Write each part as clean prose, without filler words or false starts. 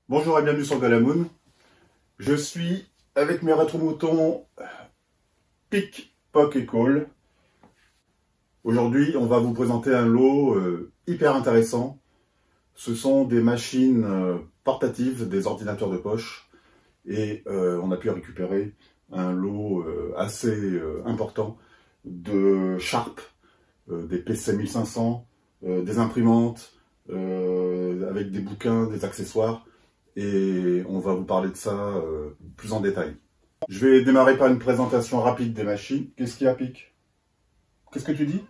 Bonjour et bienvenue sur Galamoon. Je suis avec mes rétromoutons Pic, Poc et Call. Aujourd'hui, on va vous présenter un lot hyper intéressant. Ce sont des machines portatives, des ordinateurs de poche. Et on a pu récupérer un lot assez important de Sharp, des PC 1500, des imprimantes, avec des bouquins, des accessoires. Et on va vous parler de ça plus en détail. Je vais démarrer par une présentation rapide des machines. Qu'est-ce qu'il y a, Pic? Qu'est-ce que tu dis?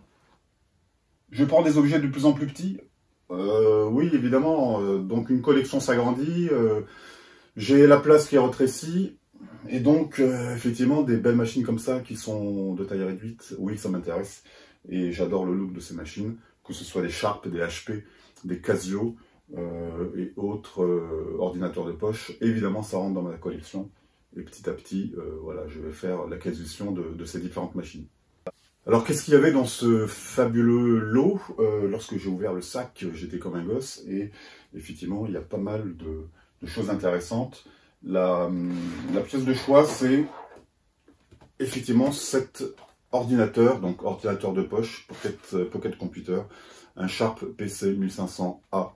Je prends des objets de plus en plus petits? Oui, évidemment. Donc une collection s'agrandit. J'ai la place qui est rétrécie. Et donc, effectivement, des belles machines comme ça qui sont de taille réduite, oui, ça m'intéresse. Et j'adore le look de ces machines, que ce soit des Sharp, des HP, des Casio et autres ordinateurs de poche. Évidemment, ça rentre dans ma collection. Et petit à petit, voilà, je vais faire l'acquisition de ces différentes machines. Alors, qu'est-ce qu'il y avait dans ce fabuleux lot? Lorsque j'ai ouvert le sac, j'étais comme un gosse. Et effectivement, il y a pas mal de choses intéressantes. La pièce de choix, c'est effectivement cet ordinateur, donc ordinateur de poche, Pocket Computer, un Sharp PC 1500A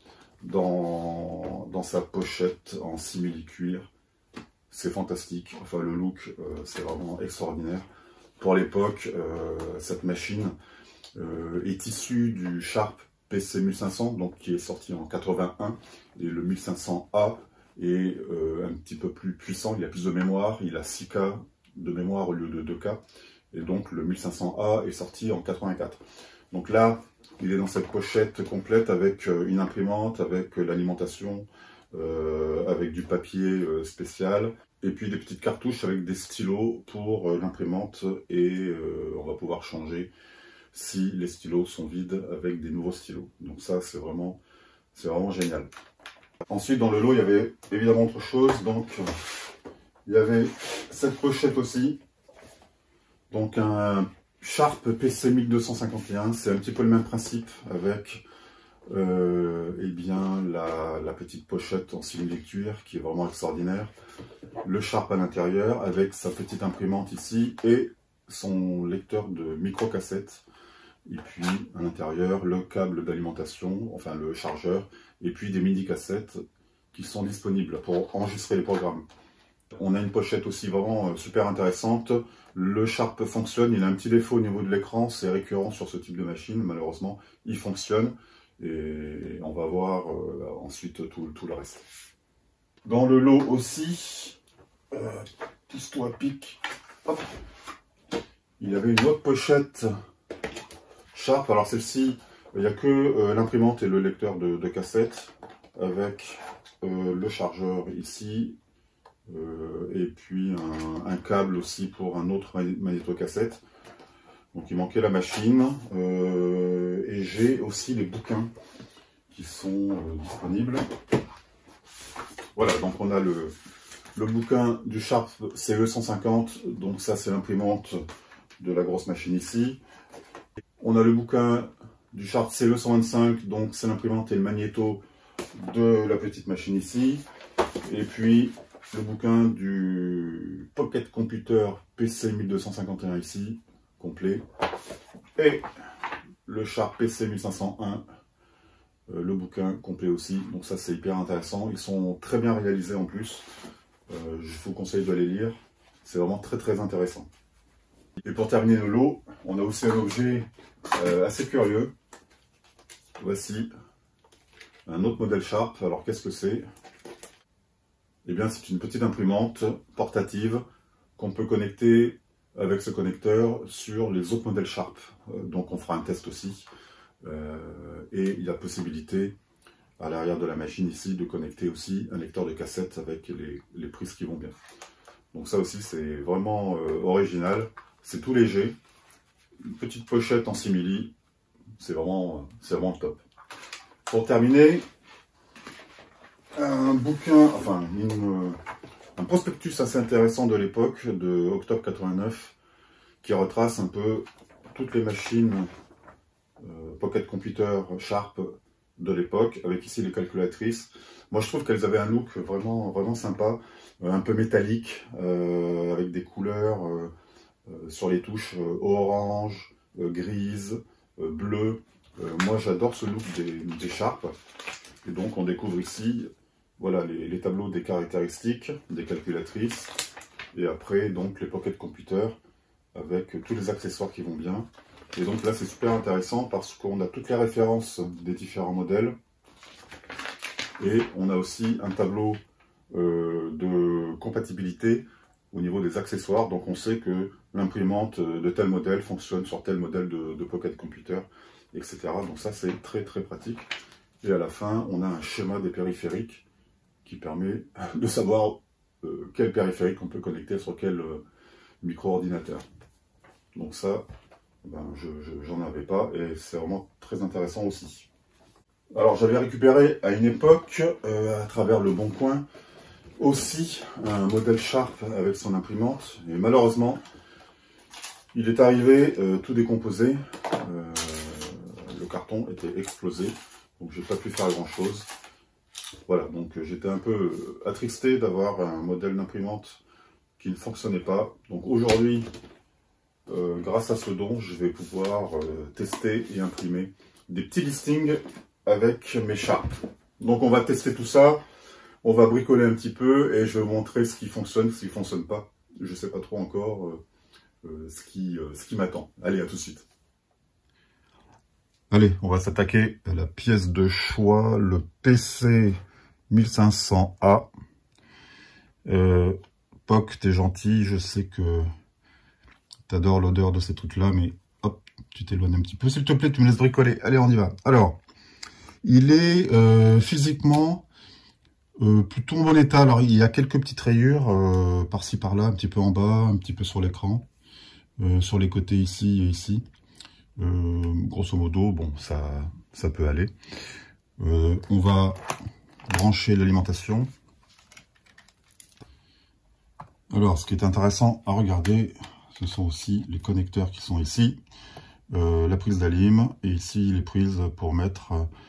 dans sa pochette en simili-cuir. C'est fantastique, enfin le look, c'est vraiment extraordinaire. Pour l'époque, cette machine est issue du Sharp PC 1500, donc qui est sorti en 81, et le 1500A est un petit peu plus puissant, il a plus de mémoire, il a 6K de mémoire au lieu de 2K, et donc le 1500A est sorti en 84. Donc là, il est dans cette pochette complète avec une imprimante, avec l'alimentation, avec du papier spécial, et puis des petites cartouches avec des stylos pour l'imprimante, et on va pouvoir changer si les stylos sont vides avec des nouveaux stylos. Donc ça, c'est vraiment génial. Ensuite, dans le lot, il y avait évidemment autre chose. Donc, il y avait cette pochette aussi. Donc, un Sharp PC 1251. C'est un petit peu le même principe avec eh bien, la petite pochette en simili-cuir qui est vraiment extraordinaire. Le Sharp à l'intérieur avec sa petite imprimante ici et son lecteur de micro-cassette. Et puis, à l'intérieur, le câble d'alimentation, enfin le chargeur, et puis des mini-cassettes qui sont disponibles pour enregistrer les programmes. On a une pochette aussi vraiment super intéressante. Le Sharp fonctionne, il a un petit défaut au niveau de l'écran, c'est récurrent sur ce type de machine, malheureusement. Il fonctionne, et on va voir ensuite tout le reste. Dans le lot aussi, pousse-toi, Pic, hop, il y avait une autre pochette Sharp. Alors celle-ci, il n'y a que l'imprimante et le lecteur de cassette avec le chargeur ici et puis un câble aussi pour un autre magnétocassette. Donc il manquait la machine et j'ai aussi les bouquins qui sont disponibles. Voilà, donc on a le bouquin du Sharp CE150, donc ça c'est l'imprimante de la grosse machine ici. On a le bouquin du Sharp CE125, donc c'est l'imprimante et le magnéto de la petite machine ici. Et puis le bouquin du Pocket Computer PC 1251 ici, complet. Et le Sharp PC 1501, le bouquin complet aussi. Donc ça c'est hyper intéressant. Ils sont très bien réalisés en plus. Je vous conseille de les lire. C'est vraiment très intéressant. Et pour terminer le lot, on a aussi un objet assez curieux. Voici un autre modèle Sharp. Alors qu'est-ce que c'est? Eh bien c'est une petite imprimante portative qu'on peut connecter avec ce connecteur sur les autres modèles Sharp. Donc on fera un test aussi. Et il y a possibilité à l'arrière de la machine ici de connecter aussi un lecteur de cassette avec les prises qui vont bien. Donc ça aussi c'est vraiment original. C'est tout léger. Une petite pochette en simili. C'est vraiment top. Pour terminer, un bouquin, enfin un prospectus assez intéressant de l'époque, de octobre 89, qui retrace un peu toutes les machines Pocket Computer Sharp de l'époque, avec ici les calculatrices. Moi, je trouve qu'elles avaient un look vraiment, vraiment sympa, un peu métallique, avec des couleurs sur les touches orange, grise, bleu. Moi, j'adore ce look des Sharp. Et donc, on découvre ici, voilà, les tableaux des caractéristiques, des calculatrices, et après, donc, les pocket computers, avec tous les accessoires qui vont bien. Et donc là, c'est super intéressant parce qu'on a toutes les références des différents modèles. Et on a aussi un tableau de compatibilité au niveau des accessoires. Donc on sait que l'imprimante de tel modèle fonctionne sur tel modèle de pocket computer, etc. Donc ça, c'est très très pratique. Et à la fin, on a un schéma des périphériques qui permet de savoir quel périphérique on peut connecter sur quel micro-ordinateur. Donc ça, ben, j'en avais pas et c'est vraiment très intéressant aussi. Alors j'avais récupéré à une époque, à travers le Bon Coin, aussi un modèle Sharp avec son imprimante. Et malheureusement, il est arrivé tout décomposé. Le carton était explosé, donc j'ai pas pu faire grand chose. Voilà, donc j'étais un peu attristé d'avoir un modèle d'imprimante qui ne fonctionnait pas. Donc aujourd'hui, grâce à ce don, je vais pouvoir tester et imprimer des petits listings avec mes Sharp. Donc on va tester tout ça, on va bricoler un petit peu et je vais vous montrer ce qui fonctionne, ce qui ne fonctionne pas. Je ne sais pas trop encore ce qui m'attend. Allez, à tout de suite. Allez, on va s'attaquer à la pièce de choix, le PC 1500A. POC, t'es gentil, je sais que t'adores l'odeur de ces trucs-là, mais hop, tu t'éloignes un petit peu. S'il te plaît, tu me laisses bricoler. Allez, on y va. Alors, il est physiquement plutôt en bon état. Alors, il y a quelques petites rayures par-ci, par-là, un petit peu en bas, un petit peu sur l'écran, sur les côtés ici et ici. Grosso modo, bon, ça peut aller. On va brancher l'alimentation. Alors, ce qui est intéressant à regarder, ce sont aussi les connecteurs qui sont ici. La prise d'alim et ici les prises pour mettre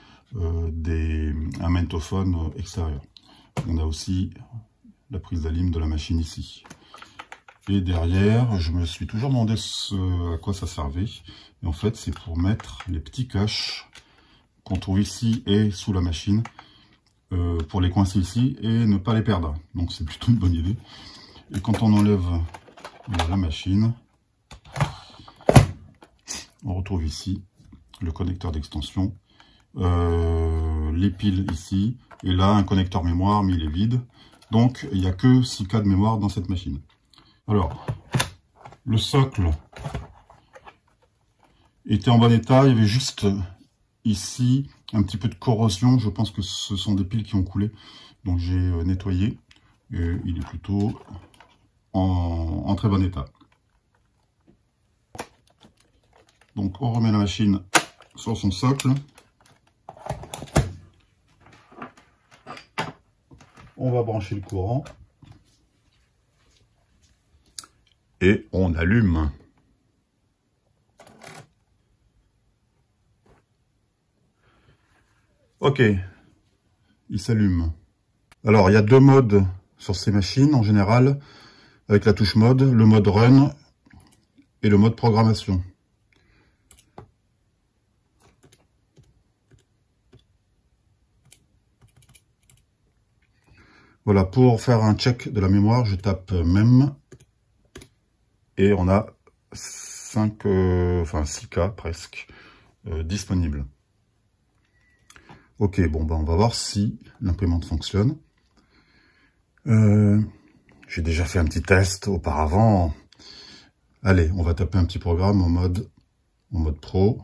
un magnétophone extérieur. On a aussi la prise d'alim de la machine ici. Et derrière, je me suis toujours demandé à quoi ça servait. Et en fait, c'est pour mettre les petits caches qu'on trouve ici et sous la machine, pour les coincer ici et ne pas les perdre. Donc c'est plutôt une bonne idée. Et quand on enlève la machine, on retrouve ici le connecteur d'extension, les piles ici, et là un connecteur mémoire, mais il est vide. Donc il n'y a que 6K de mémoire dans cette machine. Alors, le socle était en bon état, il y avait juste ici un petit peu de corrosion. Je pense que ce sont des piles qui ont coulé, donc j'ai nettoyé, et il est plutôt en très bon état. Donc on remet la machine sur son socle. On va brancher le courant. Et on allume. Ok, il s'allume. Alors il y a deux modes sur ces machines en général, avec la touche mode, le mode run et le mode programmation. Voilà, pour faire un check de la mémoire, je tape MEM et on a 6K presque disponible. Ok, bon, ben on va voir si l'imprimante fonctionne. J'ai déjà fait un petit test auparavant. Allez, on va taper un petit programme en mode pro.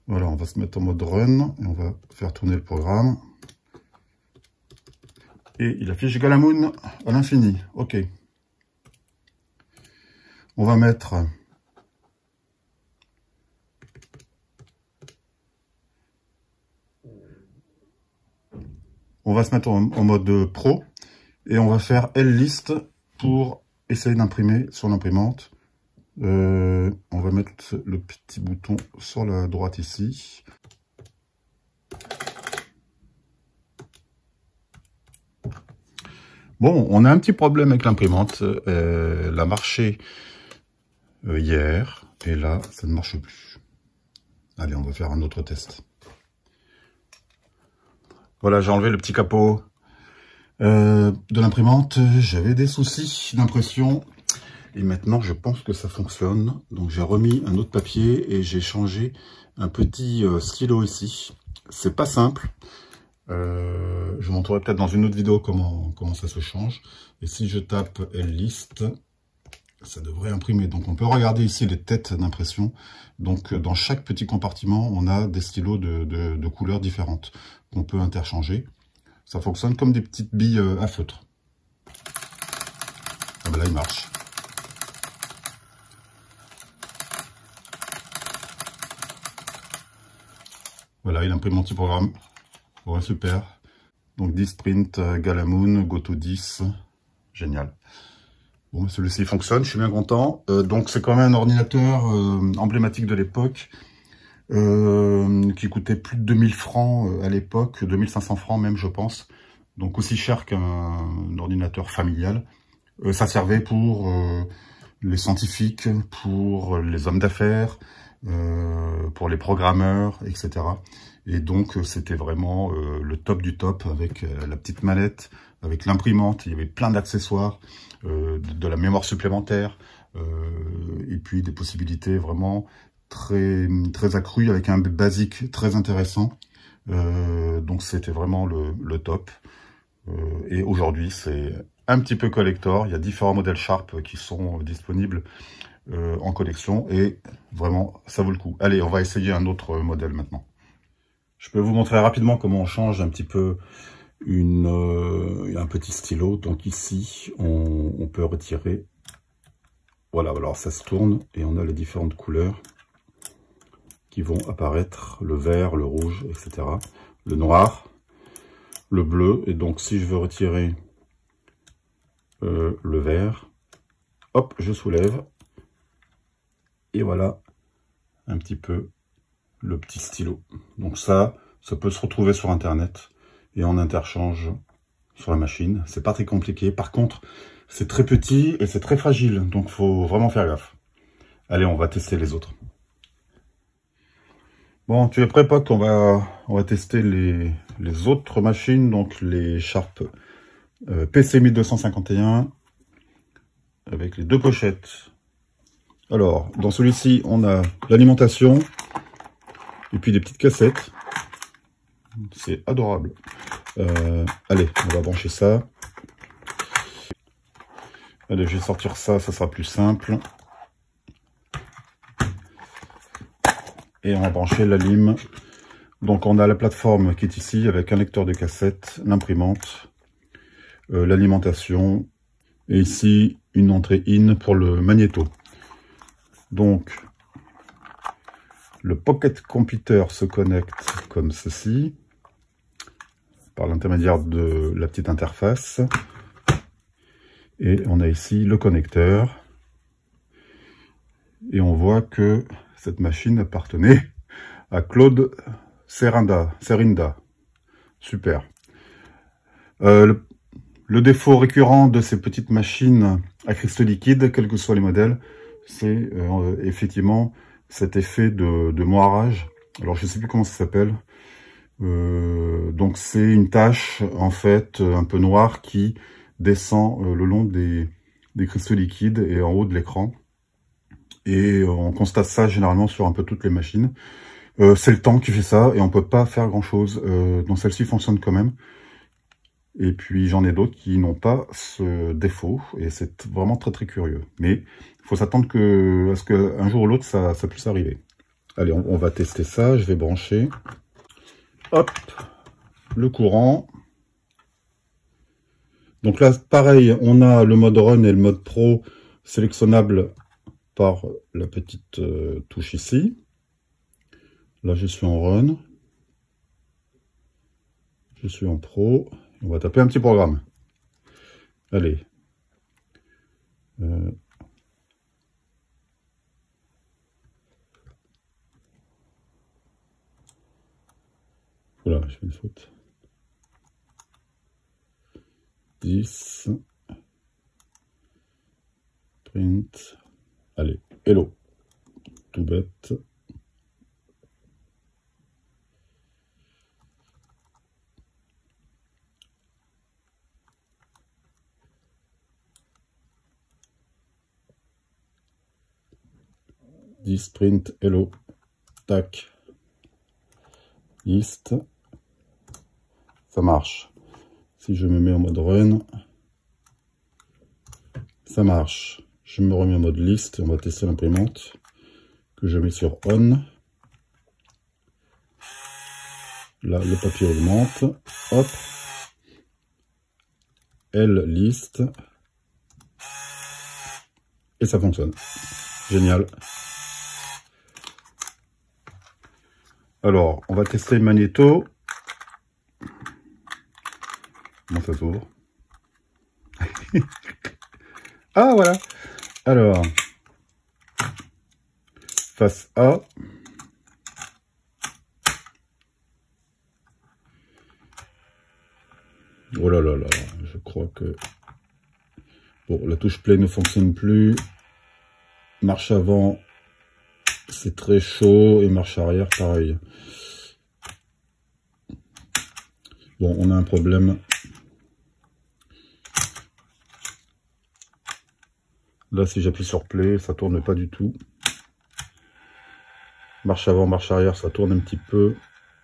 Voilà, on va se mettre en mode run et on va faire tourner le programme. Et il affiche Galamoon à l'infini. OK. On va mettre... On va se mettre en mode pro et on va faire L-list pour essayer d'imprimer sur l'imprimante. On va mettre le petit bouton sur la droite ici. Bon, on a un petit problème avec l'imprimante. Elle a marché hier et là, ça ne marche plus. Allez, on va faire un autre test. Voilà, j'ai enlevé le petit capot de l'imprimante. J'avais des soucis d'impression. Et maintenant, je pense que ça fonctionne. Donc, j'ai remis un autre papier et j'ai changé un petit stylo ici. C'est pas simple. Je vous montrerai peut-être dans une autre vidéo comment ça se change. Et si je tape L-list, ça devrait imprimer. Donc, on peut regarder ici les têtes d'impression. Donc, dans chaque petit compartiment, on a des stylos de couleurs différentes qu'on peut interchanger. Ça fonctionne comme des petites billes à feutre. Ah ben là, il marche. Voilà, il imprime mon petit programme. Ouais, super. Donc 10 print Galamoon, Goto 10. Génial. Bon, celui-ci fonctionne, je suis bien content. Donc c'est quand même un ordinateur emblématique de l'époque. Qui coûtait plus de 2000 francs à l'époque, 2500 francs même je pense, donc aussi cher qu'un ordinateur familial. Ça servait pour les scientifiques, pour les hommes d'affaires, pour les programmeurs, etc. Et donc c'était vraiment le top du top avec la petite manette, avec l'imprimante, il y avait plein d'accessoires, de la mémoire supplémentaire, et puis des possibilités vraiment très accru avec un basique très intéressant. Donc c'était vraiment le top. Et aujourd'hui c'est un petit peu collector. Il y a différents modèles Sharp qui sont disponibles en collection et vraiment ça vaut le coup. Allez, on va essayer un autre modèle maintenant. Je peux vous montrer rapidement comment on change un petit peu un petit stylo. Donc ici on peut retirer. Voilà, alors ça se tourne et on a les différentes couleurs qui vont apparaître, le vert, le rouge, etc. Le noir, le bleu, et donc si je veux retirer le vert, hop, je soulève, et voilà un petit peu le petit stylo. Donc ça peut se retrouver sur internet, et on interchange sur la machine. C'est pas très compliqué, par contre, c'est très petit et c'est très fragile, donc faut vraiment faire gaffe. Allez, on va tester les autres. Bon, tu es prêt, Poc? On va tester les autres machines, donc les Sharp PC 1251 avec les deux pochettes. Alors, dans celui-ci, on a l'alimentation et puis des petites cassettes. C'est adorable. Allez, on va brancher ça. Allez, je vais sortir ça, ça sera plus simple. Et on va brancher la lime. Donc on a la plateforme qui est ici avec un lecteur de cassette, l'imprimante, l'alimentation et ici une entrée in pour le magnéto. Donc le Pocket Computer se connecte comme ceci par l'intermédiaire de la petite interface. Et on a ici le connecteur. Et on voit que cette machine appartenait à Claude Serinda. Super. Le défaut récurrent de ces petites machines à cristaux liquides, quels que soient les modèles, c'est effectivement cet effet de moirage. Alors je ne sais plus comment ça s'appelle. Donc c'est une tache en fait un peu noire qui descend le long des cristaux liquides et en haut de l'écran. Et on constate ça généralement sur un peu toutes les machines. C'est le temps qui fait ça et on peut pas faire grand chose. Donc celle-ci fonctionne quand même. Et puis j'en ai d'autres qui n'ont pas ce défaut et c'est vraiment très curieux. Mais il faut s'attendre à ce qu'un jour ou l'autre ça puisse arriver. Allez, on va tester ça. Je vais brancher. Hop, le courant. Donc là, pareil, on a le mode Run et le mode Pro sélectionnable par la petite touche ici. Là, je suis en Run. Je suis en Pro. On va taper un petit programme. Allez. Voilà, je fais une faute. 10. Print. Allez, hello. Tout bête. Print, hello. Tac. List. Ça marche. Si je me mets en mode run, ça marche. Je me remets en mode liste et on va tester l'imprimante que je mets sur on. Là, le papier augmente. Hop. L liste. Et ça fonctionne. Génial. Alors, on va tester le magnéto. Comment ça s'ouvre? Ah, voilà. Alors, face A. Oh là là là, je crois que... Bon, la touche play ne fonctionne plus. Marche avant, c'est très chaud. Et marche arrière, pareil. Bon, on a un problème. Là, si j'appuie sur play, ça tourne pas du tout. Marche avant, marche arrière, ça tourne un petit peu.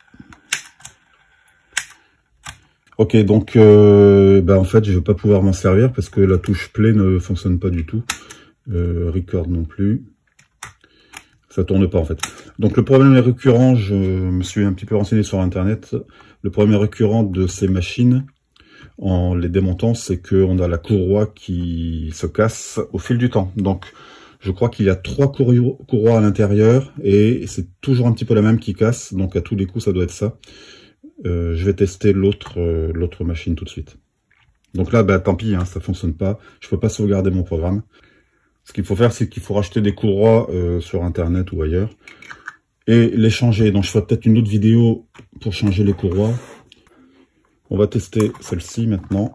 Ok, donc en fait, je vais pas pouvoir m'en servir parce que la touche play ne fonctionne pas du tout. Record non plus. Ça tourne pas en fait. Donc le problème est récurrent, je me suis un petit peu renseigné sur internet. Le problème récurrent de ces machines, en les démontant, c'est qu'on a la courroie qui se casse au fil du temps. Donc je crois qu'il y a 3 courroies à l'intérieur et c'est toujours un petit peu la même qui casse. Donc à tous les coups, ça doit être ça. Je vais tester l'autre machine tout de suite. Donc là, tant pis, hein, ça fonctionne pas. Je peux pas sauvegarder mon programme. Ce qu'il faut faire, c'est qu'il faut racheter des courroies sur internet ou ailleurs et les changer. Donc je ferai peut-être une autre vidéo pour changer les courroies. On va tester celle-ci maintenant.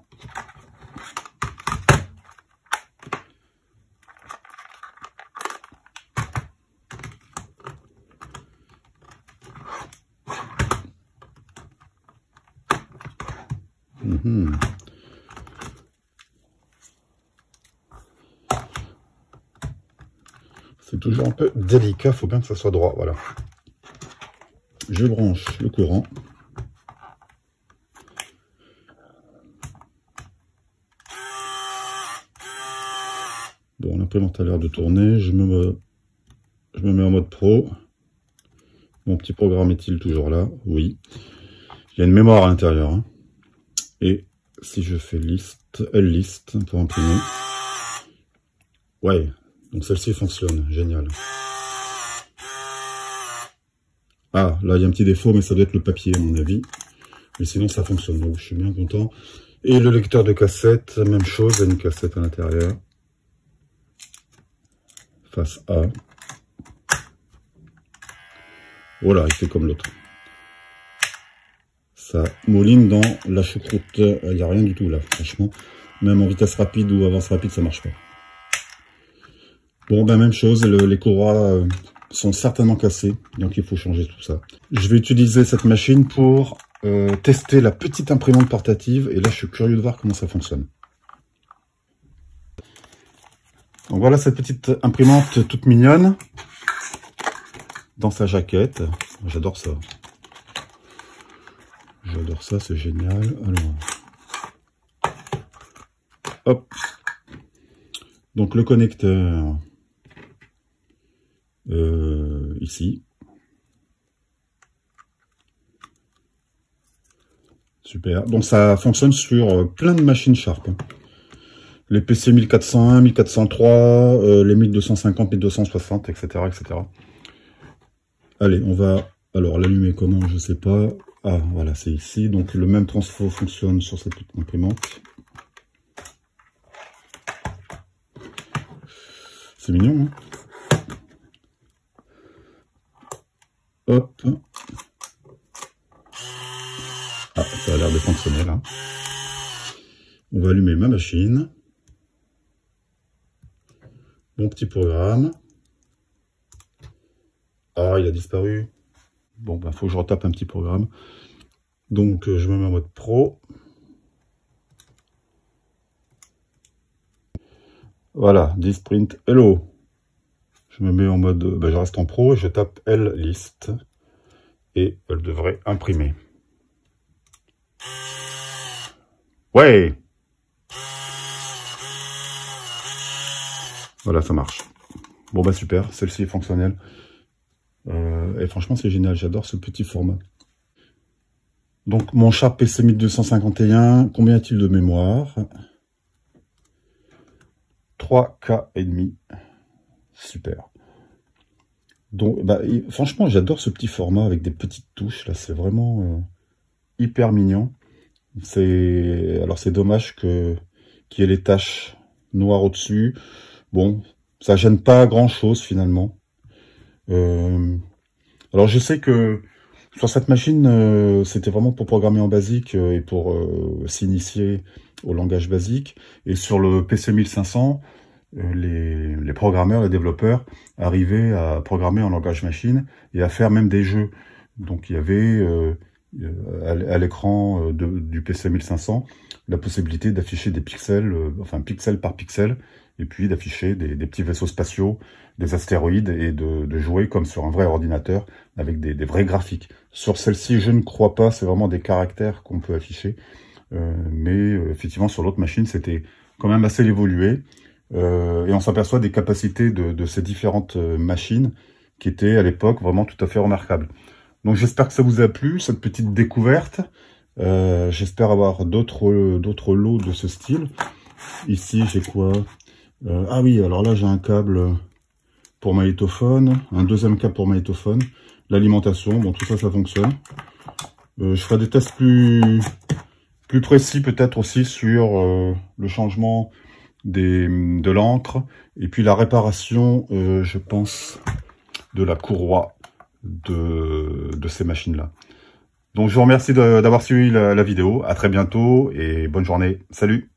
C'est toujours un peu délicat, faut bien que ça soit droit, voilà. Je branche le courant. Bon, l'imprimante a l'air de tourner, je me mets en mode pro. Mon petit programme est-il toujours là? Oui. Il y a une mémoire à l'intérieur. Hein. Et si je fais liste, list pour imprimer. Ouais, donc celle-ci fonctionne, génial. Ah, là il y a un petit défaut, mais ça doit être le papier à mon avis. Mais sinon ça fonctionne, donc je suis bien content. Et le lecteur de cassette, même chose, il y a une cassette à l'intérieur. Face A. Voilà, il fait comme l'autre. Ça mouline dans la choucroute. Il n'y a rien du tout là, franchement. Même en vitesse rapide ou avance rapide, ça marche pas. Bon, même chose, les courroies sont certainement cassées, donc il faut changer tout ça. Je vais utiliser cette machine pour tester la petite imprimante portative, et là je suis curieux de voir comment ça fonctionne. Donc voilà cette petite imprimante toute mignonne, dans sa jaquette. J'adore ça. J'adore ça, c'est génial. Alors, hop. Donc le connecteur, ici. Super. Donc ça fonctionne sur plein de machines Sharp. Les PC 1401, 1403, les 1250, 1260, etc., etc. Allez, on va alors l'allumer comment, je sais pas. Ah, voilà, c'est ici. Donc le même transfo fonctionne sur cette petite imprimante. C'est mignon, hein? Hop. Ah, ça a l'air de fonctionner là. On va allumer ma machine. Mon petit programme. Ah, il a disparu. Bon, ben, faut que je retape un petit programme. Donc, je me mets en mode pro. Voilà, Disprint Hello. Je me mets en mode, ben, je reste en pro et je tape L-List. Et elle devrait imprimer. Ouais! Voilà, ça marche. Bon, bah super, celle-ci est fonctionnelle. Et franchement, c'est génial, j'adore ce petit format. Donc, mon Sharp PC 1251, combien a-t-il de mémoire? 3K et demi. Super. Donc, bah, franchement, j'adore ce petit format avec des petites touches. Là, c'est vraiment hyper mignon. Alors, c'est dommage qu'il y ait les taches noires au-dessus. Bon, ça gêne pas grand-chose finalement. Alors, je sais que sur cette machine, c'était vraiment pour programmer en basique et pour s'initier au langage basique. Et sur le PC 1500, les programmeurs, les développeurs arrivaient à programmer en langage machine et à faire même des jeux. Donc, il y avait à l'écran du PC 1500 la possibilité d'afficher des pixels, enfin pixel par pixel, et puis d'afficher des petits vaisseaux spatiaux, des astéroïdes, et de jouer comme sur un vrai ordinateur, avec des vrais graphiques. Sur celle-ci, je ne crois pas, c'est vraiment des caractères qu'on peut afficher, mais effectivement, sur l'autre machine, c'était quand même assez évolué, et on s'aperçoit des capacités de ces différentes machines, qui étaient à l'époque vraiment tout à fait remarquables. Donc j'espère que ça vous a plu, cette petite découverte. J'espère avoir d'autres lots de ce style. Ici, j'ai quoi? Ah oui, alors là, j'ai un câble pour magnétophone, un deuxième câble pour magnétophone, l'alimentation, bon, tout ça, ça fonctionne. Je ferai des tests plus précis, peut-être aussi, sur le changement de l'encre, et puis la réparation, je pense, de la courroie de ces machines-là. Donc, je vous remercie d'avoir suivi la vidéo. À très bientôt et bonne journée. Salut!